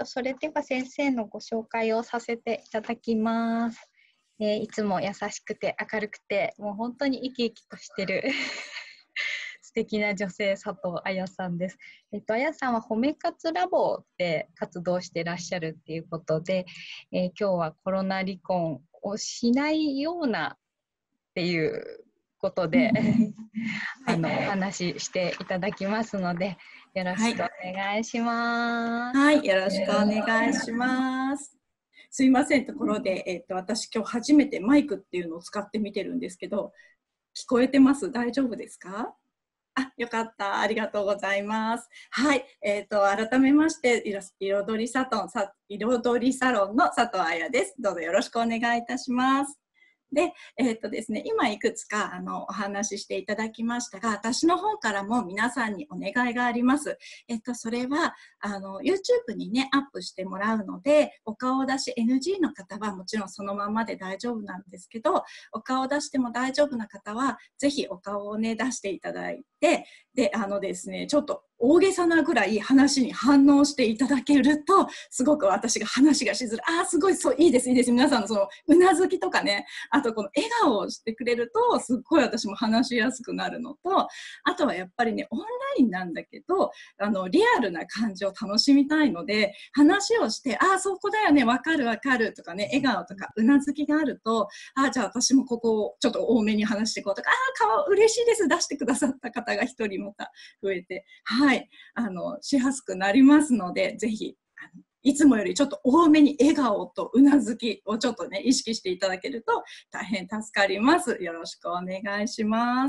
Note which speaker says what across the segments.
Speaker 1: それでは先生のご紹介をさせていただきます。いつも優しくて明るくて、もう本当に生き生きとしてる素敵な女性、佐藤彩さんです。彩さんは褒め活ラボで活動してらっしゃるっていうことで、今日はコロナ離婚をしないようなっていうことで、お話ししていただきますので、よろしくお願いします。
Speaker 2: はい、よろしくお願いします。すいません、ところで、私今日初めてマイクっていうのを使ってみてるんですけど、聞こえてます？大丈夫ですか？あ、よかった。ありがとうございます。はい。改めまして、彩りサロンの佐藤彩です。どうぞよろしくお願いいたします。で、ですね、今いくつかお話ししていただきましたが、私の方からも皆さんにお願いがあります。それはYouTube にね、アップしてもらうので、お顔出し NG の方はもちろんそのままで大丈夫なんですけど、お顔出しても大丈夫な方は、ぜひお顔をね、出していただいて、で、ですね、ちょっと大げさなぐらい話に反応していただけると、すごく私が話がしづらい。すごい、そう、いいです、いいです。皆さんのその、うなずきとかね、あとこの笑顔をしてくれると、すっごい私も話しやすくなるのと、あとはやっぱりね、オンラインなんだけど、リアルな感じを楽しみたいので、話をして、そこだよね、わかるわかるとかね、笑顔とかうなずきがあると、じゃあ私もここをちょっと多めに話していこうとか、嬉しいです、出してくださった方が一人また増えて、はい、しやすくなりますので、ぜひ、いつもよりちょっと多めに笑顔とうなずきをちょっとね、意識していただけると大変助かります。よろしくお願いします。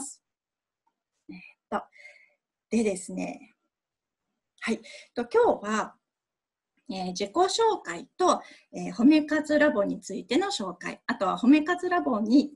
Speaker 2: でですね、はい、今日は、自己紹介と、褒め活ラボについての紹介、あとは褒め活ラボ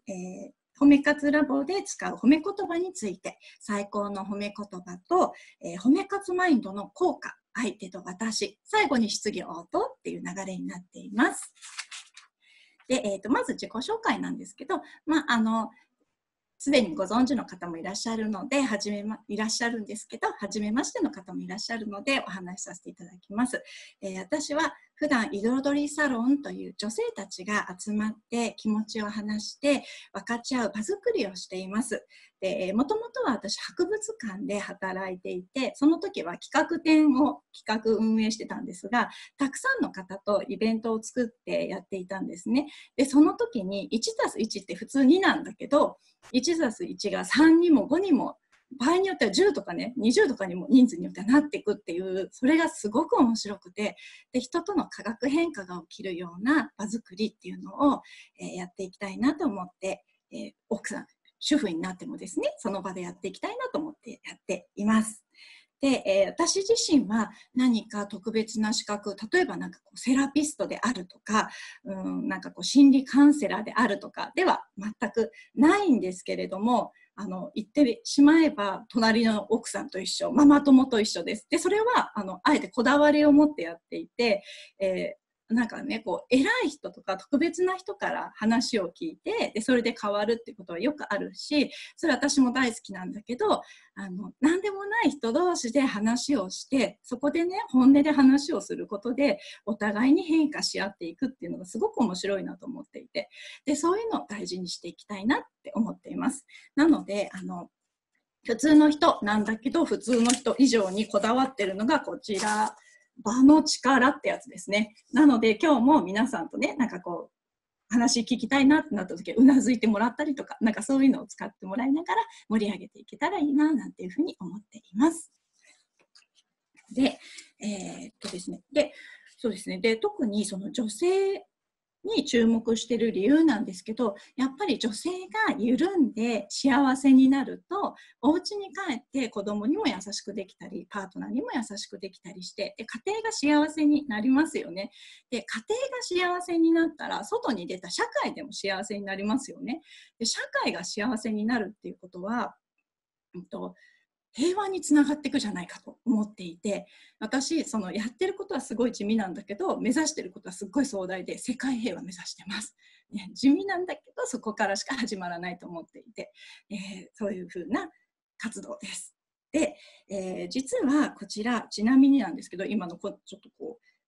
Speaker 2: で使う褒め言葉について、最高の褒め言葉と、褒め活マインドの効果、相手と私、最後に質疑応答っていう流れになっています。で、まず自己紹介なんですけど、すでにご存知の方もいらっしゃるので、いらっしゃるんですけど、初めましての方もいらっしゃるので、お話しさせていただきます。私は普段、彩りサロンという女性たちが集まって気持ちを話して分かち合う場作りをしています。で、もともとは私、博物館で働いていて、その時は企画展を企画運営してたんですが、たくさんの方とイベントを作ってやっていたんですね。で、その時に 1+1 って普通2なんだけど、1+1 が3にも5にも、場合によっては10とかね、20とかにも人数によってはなっていくっていう、それがすごく面白くて、で、人との化学変化が起きるような場作りっていうのを、やっていきたいなと思って、奥さん、主婦になってもですね、その場でやっていきたいなと思ってやっています。で、私自身は何か特別な資格、例えばなんかこうセラピストであるとか、なんかこう心理カウンセラーであるとかでは全くないんですけれども、言ってしまえば隣の奥さんと一緒、ママ友と一緒です。で、それはあえてこだわりを持ってやっていて、なんかね、こう偉い人とか特別な人から話を聞いて、でそれで変わるってことはよくあるし、それ私も大好きなんだけど、何でもない人同士で話をして、そこでね、本音で話をすることでお互いに変化し合っていくっていうのがすごく面白いなと思っていて、でそういうのを大事にしていきたいなって思っています。なので普通の人なんだけど、普通の人以上にこだわってるのがこちら、場の力ってやつですね。なので今日も皆さんとね、なんかこう話聞きたいなってなった時はうなずいてもらったりとか、なんかそういうのを使ってもらいながら盛り上げていけたらいいななんていうふうに思っています。で、ですね。で、そうですね。で、特にその女性に注目している理由なんですけど、やっぱり女性が緩んで幸せになると、お家に帰って子供にも優しくできたり、パートナーにも優しくできたりして、で家庭が幸せになりますよね。で、家庭が幸せになったら、外に出た社会でも幸せになりますよね。で、社会が幸せになるっていうことは、平和につながっていくじゃないかと思っていて、私そのやってることはすごい地味なんだけど、目指してることはすごい壮大で、世界平和目指してます、ね、地味なんだけどそこからしか始まらないと思っていて、そういうふうな活動です。で、実はこちらちなみになんですけど、今のちょっとこう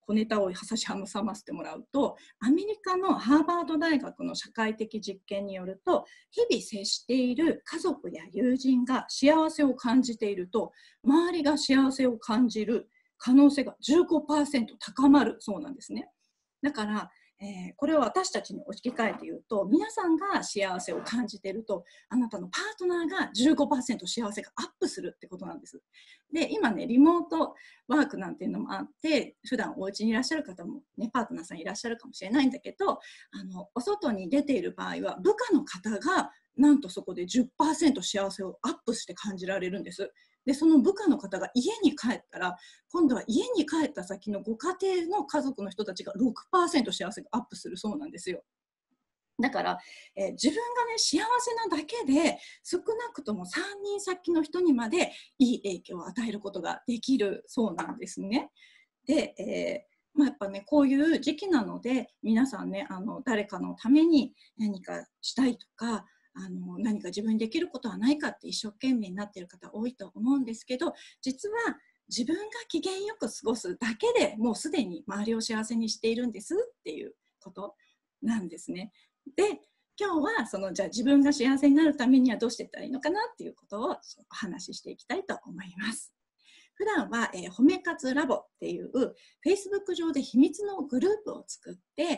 Speaker 2: 小ネタを差し挟ませてもらうと、アメリカのハーバード大学の社会的実験によると、日々接している家族や友人が幸せを感じていると、周りが幸せを感じる可能性が 15% 高まるそうなんですね。だから、これを私たちに置き換えて言うと、皆さんが幸せを感じていると、あなたのパートナーが 15% 幸せがアップするってことなんです。で、今ね、リモートワークなんていうのもあって、普段お家にいらっしゃる方も、ね、パートナーさんいらっしゃるかもしれないんだけど、お外に出ている場合は、部下の方がなんとそこで 10% 幸せをアップして感じられるんです。で、その部下の方が家に帰ったら、今度は家に帰った先のご家庭の家族の人たちが 6% 幸せがアップするそうなんですよ。だから、自分がね、幸せなだけで、少なくとも3人先の人にまでいい影響を与えることができるそうなんですね。で、やっぱね、こういう時期なので、皆さんね、誰かのために何かしたいとか、何か自分にできることはないかって一生懸命になっている方多いと思うんですけど、実は自分が機嫌よく過ごすだけでもうすでに周りを幸せにしているんですっていうことなんですね。で、今日はじゃあ自分が幸せになるためにはどうしていったらいいのかなっていうことをお話ししていきたいと思います。普段は、褒め活ラボっていう Facebook 上で秘密のグループを作って、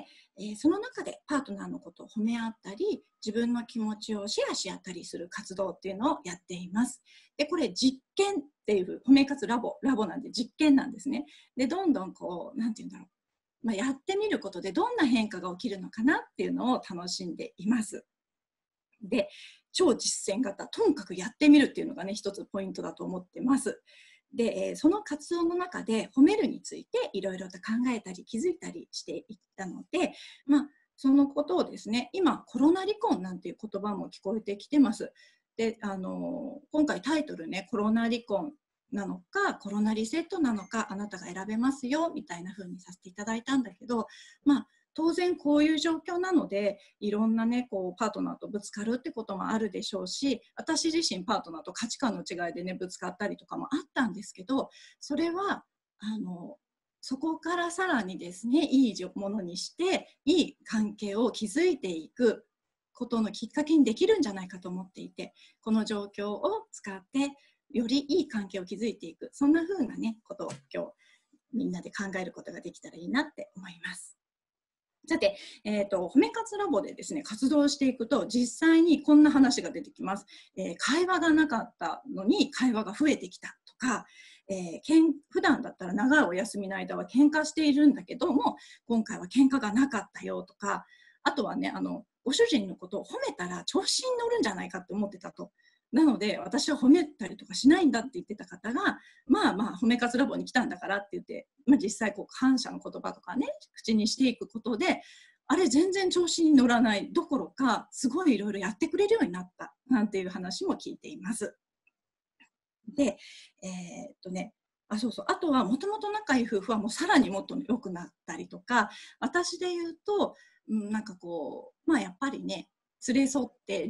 Speaker 2: その中でパートナーのことを褒め合ったり、自分の気持ちをシェアし合ったりする活動っていうのをやっています。で、これ実験っていう褒め活ラボなんで実験なんですね。で、どんどんこう、なんていうんだろう。やってみることでどんな変化が起きるのかなっていうのを楽しんでいます。で、超実践型、とにかくやってみるっていうのがね、一つポイントだと思ってます。で、その活動の中で褒めるについていろいろと考えたり気づいたりしていったので、そのことをですね、今コロナ離婚なんていう言葉も聞こえてきてます。で、今回タイトルね、コロナ離婚なのかコロナリセットなのかあなたが選べますよみたいな風にさせていただいたんだけど、当然こういう状況なのでいろんなねこうパートナーとぶつかるってこともあるでしょうし、私自身パートナーと価値観の違いでねぶつかったりとかもあったんですけど、それはそこからさらにですねいいものにしていい関係を築いていくことのきっかけにできるんじゃないかと思っていて、この状況を使ってよりいい関係を築いていく、そんな風なねことを今日みんなで考えることができたらいいなって思います。さて、褒め活ラボでですね、活動していくと、実際にこんな話が出てきます。会話がなかったのに会話が増えてきたとか、普段だったら長いお休みの間は喧嘩しているんだけども、今回は喧嘩がなかったよとか、あとはね、ご主人のことを褒めたら調子に乗るんじゃないかって思ってたと。なので、私は褒めたりとかしないんだって言ってた方が、褒め活ラボに来たんだからって言って、実際こう感謝の言葉とかね、口にしていくことで、あれ全然調子に乗らないどころか、すごいいろいろやってくれるようになったなんていう話も聞いています。で、そうそう、あとはもともと仲いい夫婦はもうさらにもっと良くなったりとか、私で言うと、なんかこう、やっぱりね、連れ添って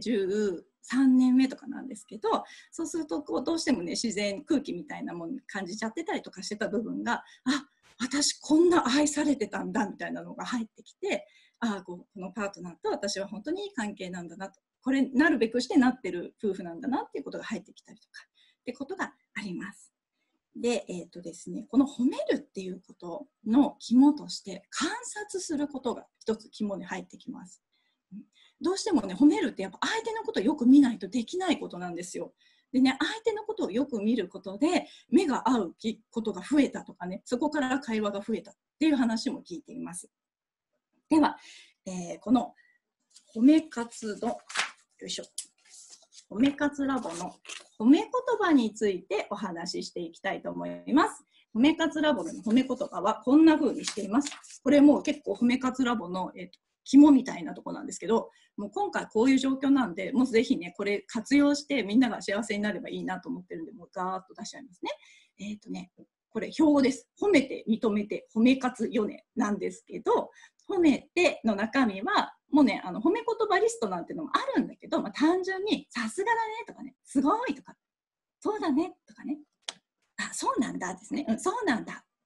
Speaker 2: 13年目とかなんですけど、そうするとこうどうしてもね自然空気みたいなものに感じちゃってたりとかしてた部分が、私こんな愛されてたんだみたいなのが入ってきて、このパートナーと私は本当にいい関係なんだなと、これなるべくしてなってる夫婦なんだなっていうことが入ってきたりとかってことがあります。で、ですね、この褒めるっていうことの肝として観察することが一つ肝に入ってきます。どうしてもね、褒めるってやっぱ相手のことをよく見ないとできないことなんですよ。でね、相手のことをよく見ることで目が合うことが増えたとかね、そこから会話が増えたっていう話も聞いています。では、この褒め活の、よいしょ、褒め活ラボの褒め言葉についてお話ししていきたいと思います。褒め活ラボの褒め言葉はこんな風にしています。これもう結構褒め活ラボの、肝みたいなとこなんですけど、もう今回こういう状況なんで、もうぜひね、これ活用してみんなが幸せになればいいなと思ってるんで、もうガーッと出しちゃいますね。これ標語です。褒めて認めて褒め活よねなんですけど、褒めての中身はもうね、褒め言葉リストなんていうのもあるんだけど、単純にさすがだねとかね、すごいとか、そうだねとかね、そうなんだですね、そうなんだ。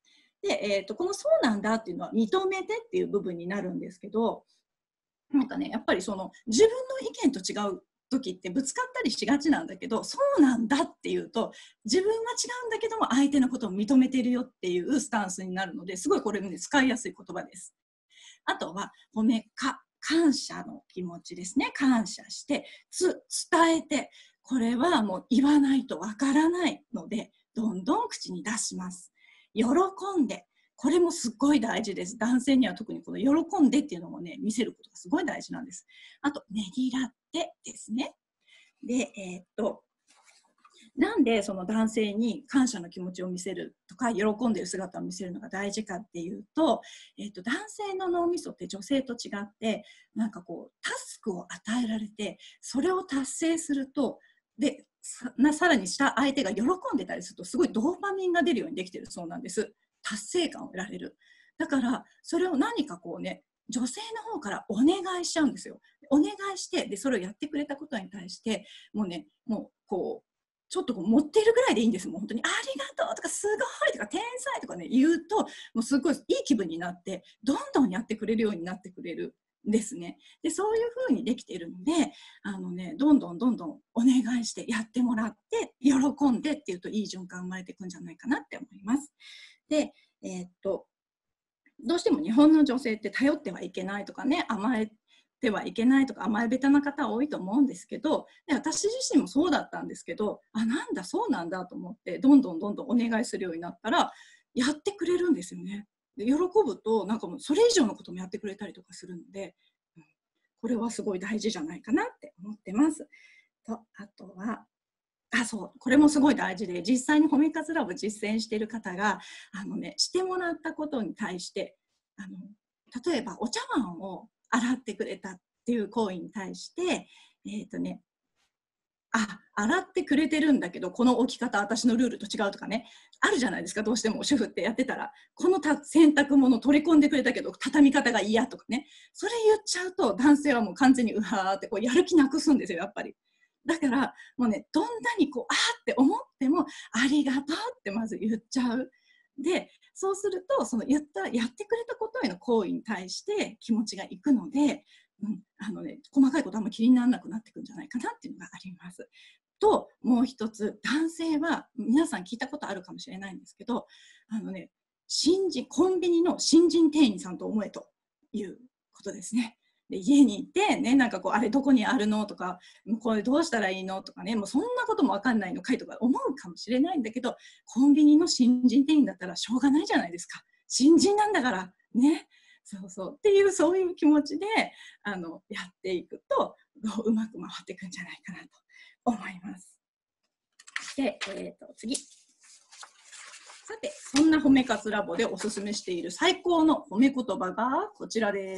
Speaker 2: で、このそうなんだっていうのは認めてっていう部分になるんですけど、なんかね、やっぱりその自分の意見と違う時ってぶつかったりしがちなんだけど、そうなんだっていうと、自分は違うんだけども相手のことを認めてるよっていうスタンスになるので、すごいこれね、使いやすい言葉です。あとは感謝の気持ちですね。感謝して伝えて、これはもう言わないとわからないので、どんどん口に出します。喜んで、これもすっごい大事です。男性には特にこの喜んでっていうのもね、見せることがすごい大事なんです。あと、ねぎらってですね。で、なんでその男性に感謝の気持ちを見せるとか喜んでいる姿を見せるのが大事かっていうと、男性の脳みそって女性と違ってなんかこうタスクを与えられてそれを達成するとでさらにした相手が喜んでたりするとすごいドーパミンが出るようにできているそうなんです。達成感を得られる。だからそれを何かこうね女性の方からお願いしちゃうんですよ。お願いしてでそれをやってくれたことに対してもうこうちょっとこう持っているぐらいでいいんです。もう本当にありがとうとかすごいとか天才とかね言うともうすごいいい気分になってどんどんやってくれるようになってくれるんですね。でそういう風にできているのでどんどんお願いしてやってもらって喜んでっていうといい循環生まれていくんじゃないかなって思います。で、どうしても日本の女性って頼ってはいけないとかね甘えてはいけないとか甘えべたな方多いと思うんですけど、で私自身もそうだったんですけど、なんだそうなんだと思ってどんどんお願いするようになったらやってくれるんですよね。で喜ぶとなんかもうそれ以上のこともやってくれたりとかするので、これはすごい大事じゃないかなって思ってます。とあとはそうこれもすごい大事で実際に褒め活ラボ実践している方がしてもらったことに対して例えばお茶碗を洗ってくれたっていう行為に対して洗ってくれてるんだけどこの置き方私のルールと違うとかねあるじゃないですか。どうしても主婦ってやってたらこの洗濯物取り込んでくれたけど畳み方が嫌とかね、それ言っちゃうと男性はもう完全にうわーってこうやる気なくすんですよやっぱり。だからもうねどんなにこうって思ってもありがとうってまず言っちゃう。でそうするとそのやってくれたことへの行為に対して気持ちがいくので、細かいことあんま気にならなくなってくるんじゃないかなっていうのがあります。ともう一つ男性は皆さん聞いたことあるかもしれないんですけどコンビニの新人店員さんと思えということですね。で家に行ってねなんかこうあれどこにあるのとかこれどうしたらいいのとかねもうそんなことも分かんないのかいとか思うかもしれないんだけど、コンビニの新人店員だったらしょうがないじゃないですか。新人なんだからね。そうっていうそういう気持ちでやっていくとうまく回っていくんじゃないかなと思います。で、次。さて、そんな褒め活ラボでおすすめしている最高の褒め言葉がこちらです。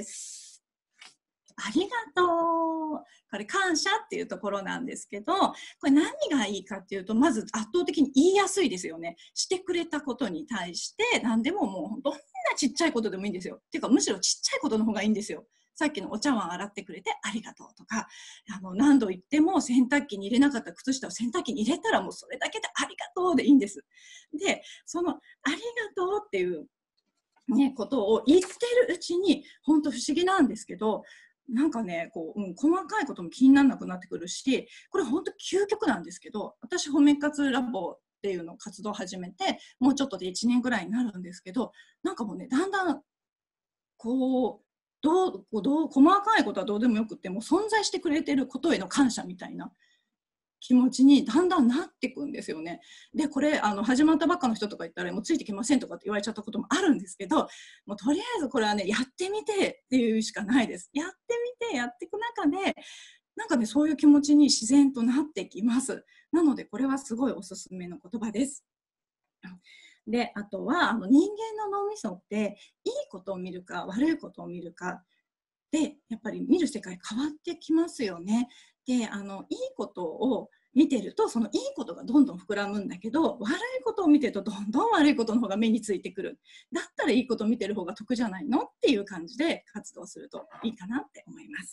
Speaker 2: ありがとう。これ感謝っていうところなんですけど、これ何がいいかっていうと、まず圧倒的に言いやすいですよね。してくれたことに対して何でももうどんなちっちゃいことでもいいんですよ。っていうかむしろちっちゃいことの方がいいんですよ。さっきのお茶碗洗ってくれてありがとうとか、何度言っても洗濯機に入れなかった靴下を洗濯機に入れたらもうそれだけでありがとうでいいんです。で、そのありがとうっていうね、ことを言ってるうちに本当不思議なんですけど、なんかね細かいことも気にならなくなってくるし、これ本当究極なんですけど、私褒め活ラボっていうのを活動を始めてもうちょっとで1年ぐらいになるんですけど、なんかもうねだんだんこう細かいことはどうでもよくっても存在してくれてることへの感謝みたいな気持ちにだんだんなっていくんですよね。でこれ始まったばっかの人とか言ったらもうついてきませんとかって言われちゃったこともあるんですけど、もうとりあえずこれはねやってみてっていうしかないです。やってみてやっていく中でなんかねそういう気持ちに自然となってきます。なのでこれはすごいおすすめの言葉です。であとは人間の脳みそっていいことを見るか悪いことを見るかでやっぱり見る世界変わってきますよね。でいいことを見てるとそのいいことがどんどん膨らむんだけど、悪いことを見てるとどんどん悪いことの方が目についてくる。だったらいいことを見てる方が得じゃないのっていう感じで活動するといいかなって思います。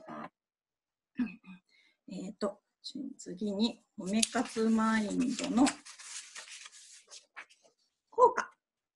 Speaker 2: 次に褒め活マインドの効果に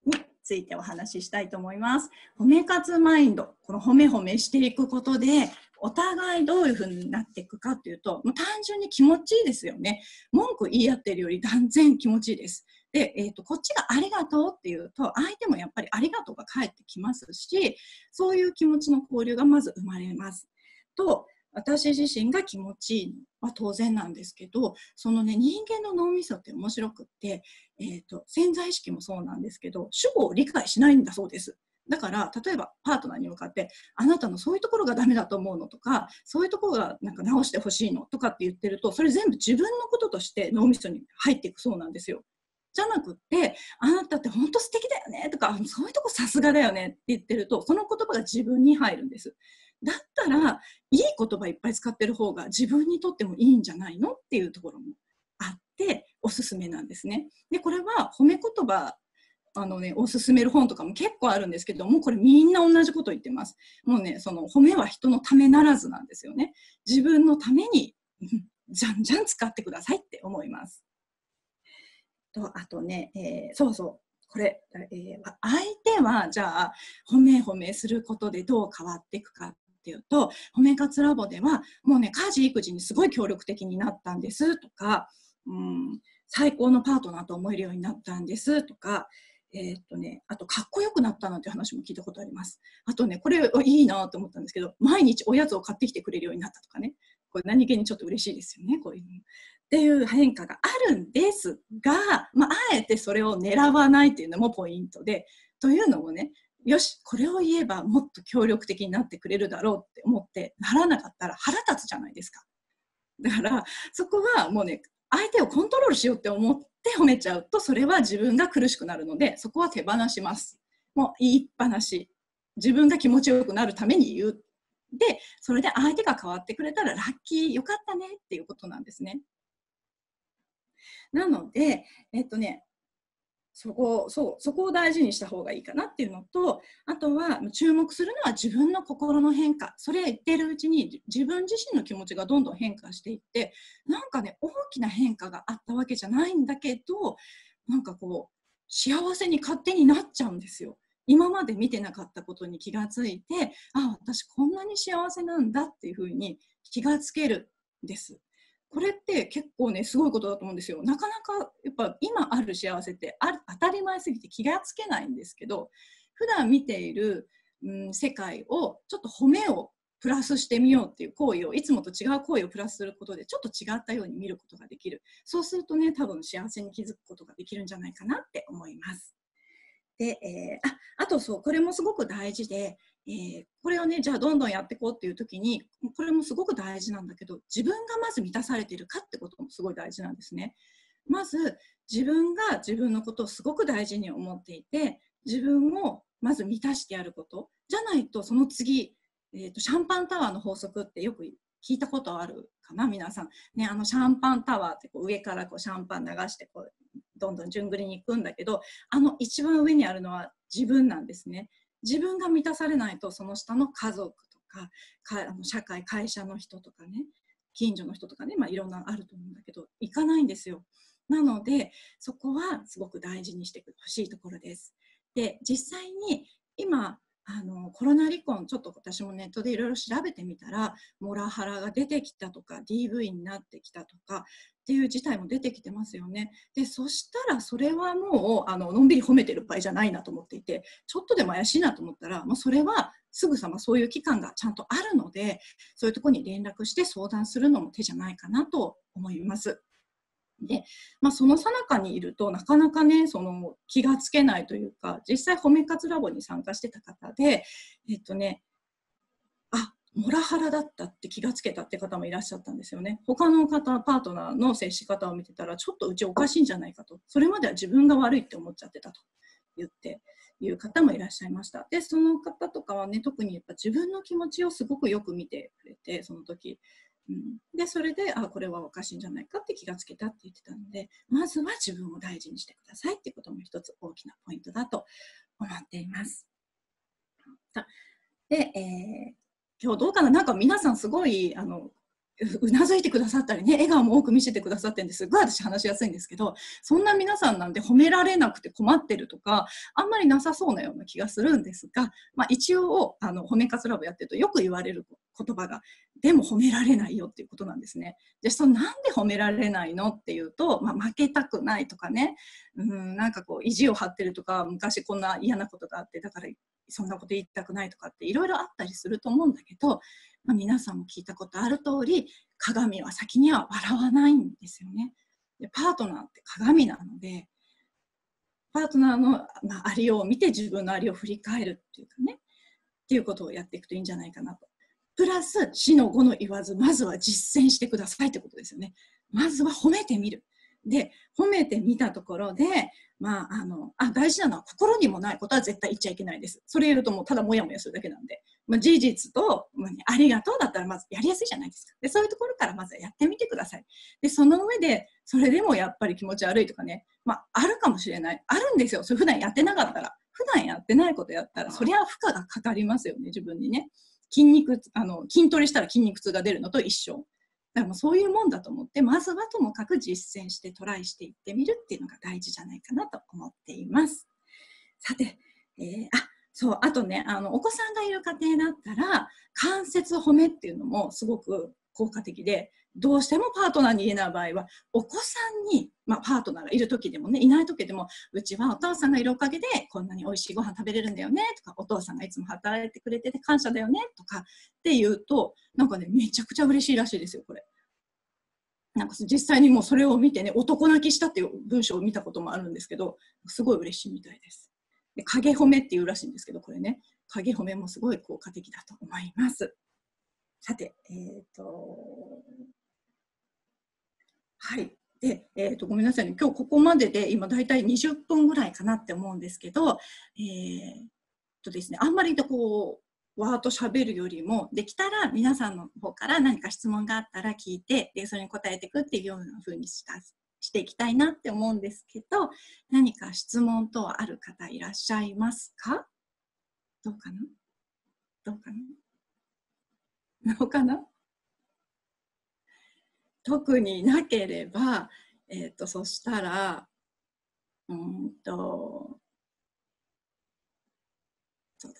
Speaker 2: ついてお話ししたいと思います。褒め活マインド、この褒め褒めしていくことで、お互いどういうふうになっていくかというと、もう単純に気持ちいいですよね。文句言い合ってるより断然気持ちいいです。で、こっちがありがとうっていうと、相手もやっぱりありがとうが返ってきますし、そういう気持ちの交流がまず生まれます。と、私自身が気持ちいいのは当然なんですけど、そのね、人間の脳みそって面白くって、潜在意識もそうなんですけど、主語を理解しないんだそうです。だから例えばパートナーに向かってあなたのそういうところがダメだと思うのとか、そういうところがなんか直してほしいのとかって言ってると、それ全部自分のこととして脳みそに入っていくそうなんですよ。じゃなくって、あなたって本当素敵だよねとか、そういうとこさすがだよねって言ってると、その言葉が自分に入るんです。だったらいい言葉いっぱい使ってる方が自分にとってもいいんじゃないのっていうところもあっておすすめなんですね。でこれは褒め言葉おすすめる本とかも結構あるんですけども、これみんな同じこと言ってます。もうね、その褒めは人のためならずなんですよね。自分のためにじゃんじゃん使ってくださいって思います。とあとね、そうそうこれ、相手はじゃあ褒め褒めすることでどう変わっていくかっていうと、褒め活ラボではもうね、家事育児にすごい協力的になったんですとか、最高のパートナーと思えるようになったんですとか、あとかっこよくなったなんて話も聞いたことあります。あとね、これいいなと思ったんですけど、毎日おやつを買ってきてくれるようになったとかね、これ何気にちょっと嬉しいですよね、こういうのっていう変化があるんですが、あえてそれを狙わないっていうのもポイントで、というのもね、よしこれを言えばもっと協力的になってくれるだろうって思ってならなかったら腹立つじゃないですか。だからそこはもうね、相手をコントロールしようって思って褒めちゃうと、それは自分が苦しくなるので、そこは手放します。もう言いっぱなし、自分が気持ちよくなるために言う。でそれで相手が変わってくれたらラッキー、よかったねっていうことなんですね。なので、そこを大事にした方がいいかなっていうのと、あとは注目するのは自分の心の変化。それ言ってるうちに自分自身の気持ちがどんどん変化していって、なんかね、大きな変化があったわけじゃないんだけど、なんかこう幸せに勝手になっちゃうんですよ。今まで見てなかったことに気がついて、私こんなに幸せなんだっていうふうに気がつけるんです。これって結構ね、すごいことだと思うんですよ。なかなかやっぱ今ある幸せって当たり前すぎて気がつけないんですけど、普段見ている、世界をちょっと褒めをプラスしてみようっていう行為を、いつもと違う行為をプラスすることでちょっと違ったように見ることができる。そうするとね、多分幸せに気づくことができるんじゃないかなって思います。で、あとそう、これもすごく大事で、これをね、じゃあどんどんやっていこうっていう時に、これもすごく大事なんだけど、自分がまず満たされているかってこともすごい大事なんですね。まず自分が自分のことをすごく大事に思っていて、自分をまず満たしてやることじゃないと、その次、シャンパンタワーの法則ってよく聞いたことあるかな、皆さんね。シャンパンタワーってこう上からこうシャンパン流してこうどんどん順繰りに行くんだけど、一番上にあるのは自分なんですね。自分が満たされないと、その下の家族とか社会、会社の人とかね、近所の人とかね、いろんなあると思うんだけど、行かないんですよ。なのでそこはすごく大事にしてほしいところです。で実際に今コロナ離婚、ちょっと私もネットでいろいろ調べてみたら、モラハラが出てきたとか DV になってきたとかっていう事態も出てきてますよね。でそしたらそれはもうのんびり褒めてる場合じゃないなと思っていて、ちょっとでも怪しいなと思ったら、もうそれはすぐさまそういう機関がちゃんとあるので、そういうところに連絡して相談するのも手じゃないかなと思います。でその最中にいるとなかなかね、その気がつけないというか、実際褒め活ラボに参加してた方でモラハラだったって気がつけたって方もいらっしゃったんですよね。他の方、パートナーの接し方を見てたら、ちょっとうちおかしいんじゃないかと、それまでは自分が悪いって思っちゃってたと言っていう方もいらっしゃいました。でその方とかはね、特にやっぱ自分の気持ちをすごくよく見てくれて、その時でそれでこれはおかしいんじゃないかって気がつけたって言ってたので、まずは自分を大事にしてくださいっていうことも一つ大きなポイントだと思っています。で、今日どうかな、なんか皆さんすごいうなずいてくださったりね、笑顔も多く見せてくださってるんですごい私話しやすいんですけど、そんな皆さんなんで褒められなくて困ってるとかあんまりなさそうなような気がするんですが、一応褒め活ラボやってるとよく言われる言葉が、でも褒められないよっていうことなんですね。で、なんで褒められないのっていうと、負けたくないとかね、なんかこう意地を張ってるとか、昔こんな嫌なことがあってだからそんなこと言いたくないとかっていろいろあったりすると思うんだけど、皆さんも聞いたことある通り、鏡は先には笑わないんですよね。で、パートナーって鏡なので、パートナーの、ありようを見て自分のありを振り返るっていうかね、っていうことをやっていくといいんじゃないかなと。プラス、死の後の言わず、まずは実践してくださいってことですよね。まずは褒めてみる。で、褒めてみたところで、大事なのは心にもないことは絶対言っちゃいけないです。それ言うともうただもやもやするだけなんで、事実と、ありがとうだったらまずやりやすいじゃないですか。で、そういうところからまずはやってみてください。で、その上で、それでもやっぱり気持ち悪いとかね、あるかもしれない。あるんですよ。それ普段やってなかったら。普段やってないことやったら、そりゃ負荷がかかりますよね、自分にね。筋トレしたら筋肉痛が出るのと一緒。だからもうそういうもんだと思って、まずはともかく実践してトライしていってみるっていうのが大事じゃないかなと思っています。さて、あとね、お子さんがいる家庭だったら、間接褒めっていうのもすごく効果的で、どうしてもパートナーに言えない場合は、お子さんに、パートナーがいる時でもね、いない時でも、うちはお父さんがいるおかげでこんなに美味しいご飯食べれるんだよねとか、お父さんがいつも働いてくれてて感謝だよねとかって言うと、なんかね、めちゃくちゃ嬉しいらしいですよ、これ。なんか実際にもうそれを見てね、男泣きしたっていう文章を見たこともあるんですけど、すごい嬉しいみたいです。で、影褒めっていうらしいんですけど、これね、影褒めもすごい効果的だと思います。さて、はい。で、ごめんなさいね。今日ここまでで、今だいたい20分ぐらいかなって思うんですけど、ですね、あんまりこう、わーっと喋るよりも、できたら皆さんの方から何か質問があったら聞いて、で、それに答えていくっていうような風にしていきたいなって思うんですけど、何か質問等ある方いらっしゃいますか？どうかな？どうかな？どうかな？特になければ、そしたら、そう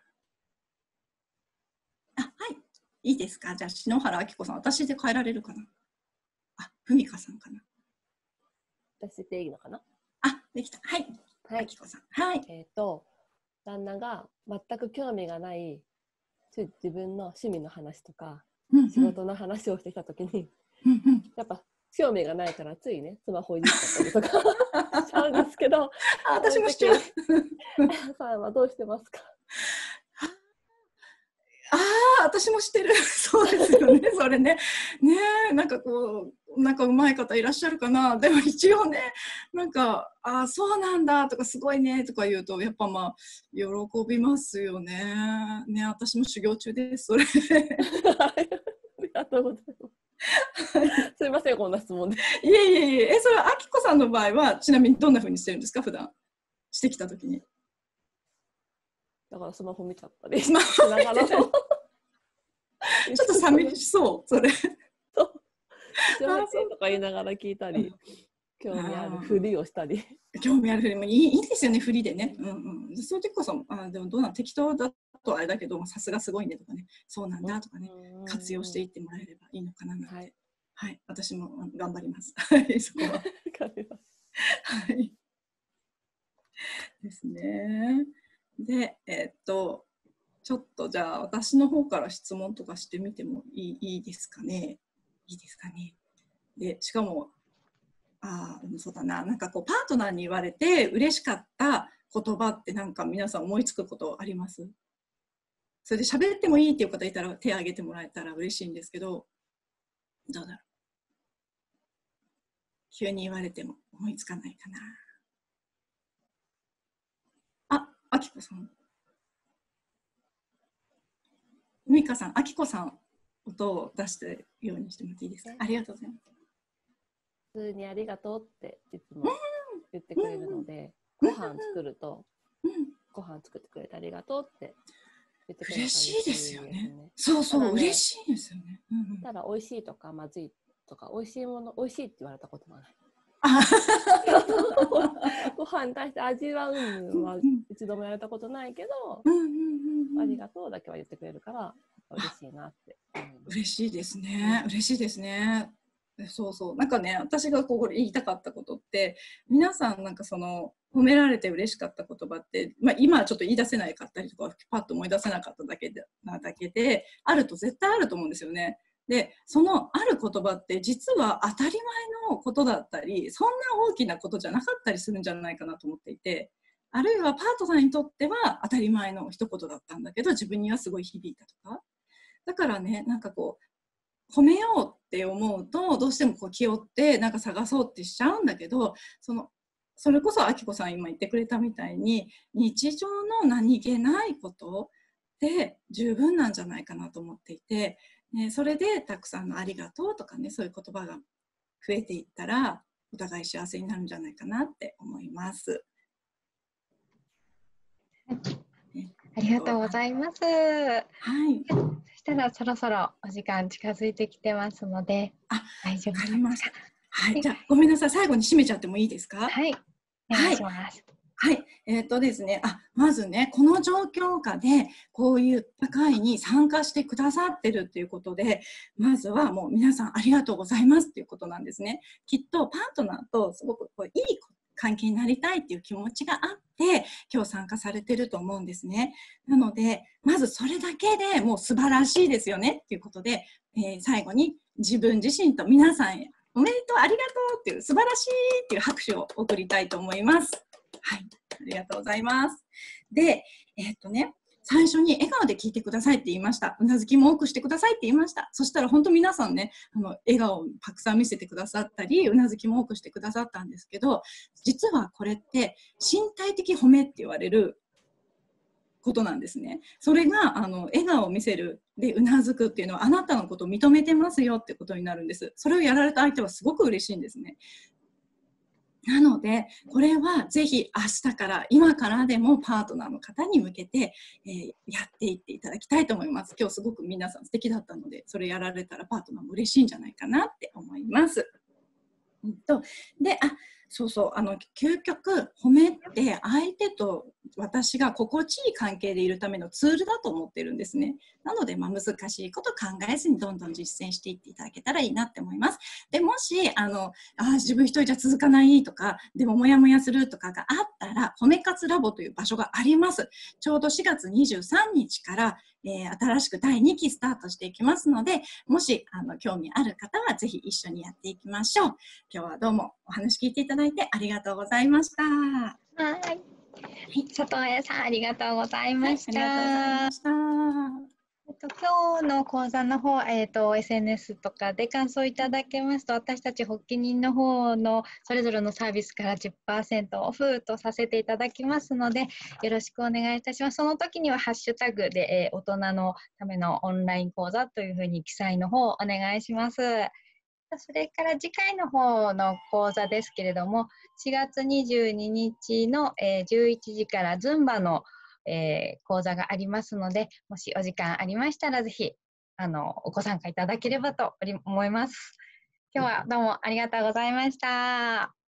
Speaker 2: だな。はい。いいですか？じゃあ、篠原明子さん、私で変えられるかな？ふみかさんかな？
Speaker 3: 私でいいのかな？
Speaker 2: できた。はい。
Speaker 3: はい。
Speaker 2: 明子さん。はい。
Speaker 3: 旦那が全く興味がない自分の趣味の話とか、仕事の話をしてきたときに、やっぱ興味がないからついね、スマホいじっちゃったりとかしちゃうんですけど、
Speaker 2: 私もしちゃう。
Speaker 3: さんはどうしてますか？
Speaker 2: 私もしてる。そうですよね、それね。ねえ、なんかこう、なんか上手い方いらっしゃるかな。でも一応ね、なんか、そうなんだとか、すごいねとか言うと、やっぱ喜びますよね。ね、私も修行中です、それ。
Speaker 3: ありがとうございます。すいません、こんな質問で。
Speaker 2: いえいえ、それはあきこさんの場合は、ちなみにどんな風にしてるんですか、普段。してきたときに。
Speaker 3: だからスマホ見ちゃったり
Speaker 2: しながら。ちょっと寂しそう、それ。
Speaker 3: そう。とか言いながら聞いたり、興味あるふりをしたり。
Speaker 2: 興味あるふりもいいですよね、ふりでね。そういう時こそ、でもどうなん適当だとあれだけど、さすがすごいねとかね、そうなんだとかね、活用していってもらえればいいのかななんて。はい、私も頑張ります。はい、そこは。はい。ですね。で、ちょっとじゃあ私の方から質問とかしてみてもいいですかね。いいですかね。で、しかも、そうだな、なんかこうパートナーに言われて嬉しかった言葉ってなんか皆さん思いつくことあります？それで喋ってもいいっていう方いたら手を挙げてもらえたら嬉しいんですけど、どうだろう。急に言われても思いつかないかな。あきこさん。みかさん、あきこさん、音を出してるようにしてもらっていいですか？ありがとうございます。
Speaker 3: 普通にありがとうっていつも言ってくれるので、ご飯作ると、ご飯作ってくれてありがとうって言ってくれる
Speaker 2: 嬉しいですよね。
Speaker 3: ね。
Speaker 2: そうそう、
Speaker 3: ただね、
Speaker 2: 嬉しいですよね。
Speaker 3: ただ美味しいとかまずいとか、美味しいもの美味しいって言われたことはない。
Speaker 2: あ
Speaker 3: ご飯に対して味はは一度もやれたことないけど、ありがとうだけは言ってくれるから嬉しいなって。
Speaker 2: 嬉しいですね。嬉しいですね。そうそう。なんかね、私がこれ言いたかったことって、皆さんなんかその褒められて嬉しかった言葉って、今はちょっと言い出せないかったりとか、パッと思い出せなかっただけで、あると絶対あると思うんですよね。で、そのある言葉って実は当たり前のことだったり、そんな大きなことじゃなかったりするんじゃないかなと思っていて、あるいはパートナーにとっては当たり前の一言だったんだけど、自分にはすごい響いたとか。だからね、なんかこう、褒めようって思うと、どうしてもこう気負ってなんか探そうってしちゃうんだけど、それこそあきこさん今言ってくれたみたいに、日常の何気ないことで十分なんじゃないかなと思っていて、ね、それでたくさんのありがとうとかね、そういう言葉が増えていったら、お互い幸せになるんじゃないかなって思います。
Speaker 1: ありがとうございます。
Speaker 2: はい。
Speaker 1: そしたらそろそろお時間近づいてきてますので、大丈夫ですか？
Speaker 2: わかりました。はい。じゃあごめんなさい。最後に締めちゃってもいいですか？
Speaker 1: はい。お願いします。
Speaker 2: はい。ですね。まずね、この状況下でこういった会に参加してくださってるっていうことで、まずはもう皆さんありがとうございますっていうことなんですね。きっとパートナーとすごくいい関係になりたいっていう気持ちがあって今日参加されてると思うんですね。なのでまずそれだけでもう素晴らしいですよねっていうことで、最後に自分自身と皆さんへおめでとう、ありがとうっていう素晴らしいっていう拍手を送りたいと思います。はい、ありがとうございます。で、最初に笑顔で聞いてくださいって言いました。うなずきも多くしてくださいって言いました。そしたら本当皆さんね、笑顔をたくさん見せてくださったり、うなずきも多くしてくださったんですけど、実はこれって身体的褒めって言われることなんですね。それが笑顔を見せるでうなずくっていうのはあなたのことを認めてますよってことになるんです。それをやられた相手はすごく嬉しいんですね。なのでこれはぜひ明日から今からでもパートナーの方に向けて、やっていっていただきたいと思います。今日すごく皆さん素敵だったのでそれやられたらパートナーも嬉しいんじゃないかなって思います。で、そうそう、究極褒めって相手と私が心地いい関係でいるためのツールだと思ってるんですね。なので、難しいこと考えずにどんどん実践していっていただけたらいいなって思います。で、もし、自分一人じゃ続かないとか、でもモヤモヤするとかがあったら、褒め活ラボという場所があります。ちょうど4月23日から、新しく第2期スタートしていきますので、もし興味ある方はぜひ一緒にやっていきましょう。今日はどうもお話聞いていただいてありがとうございました。
Speaker 1: はい。佐藤彩さんありがとうございました。
Speaker 2: ありがとうございました。
Speaker 1: 今日の講座の方、SNS とかで感想いただけますと、私たち発起人の方のそれぞれのサービスから 10% オフとさせていただきますので、よろしくお願いいたします。その時にはハッシュタグで、大人のためのオンライン講座というふうに記載の方をお願いします。それから次回の方の講座ですけれども、4月22日の11時からズンバの講座がありますので、もしお時間ありましたらぜひご参加いただければと思います。今日はどうもありがとうございました。